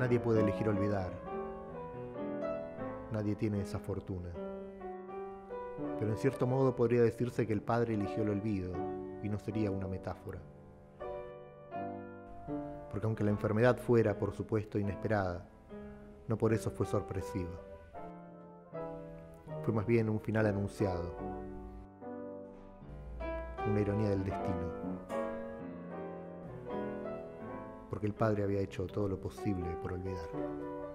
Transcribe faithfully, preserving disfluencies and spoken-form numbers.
Nadie puede elegir olvidar. Nadie tiene esa fortuna. Pero en cierto modo podría decirse que el padre eligió el olvido, y no sería una metáfora. Porque aunque la enfermedad fuera, por supuesto, inesperada, no por eso fue sorpresiva. Fue más bien un final anunciado, una ironía del destino. Porque el padre había hecho todo lo posible por olvidar.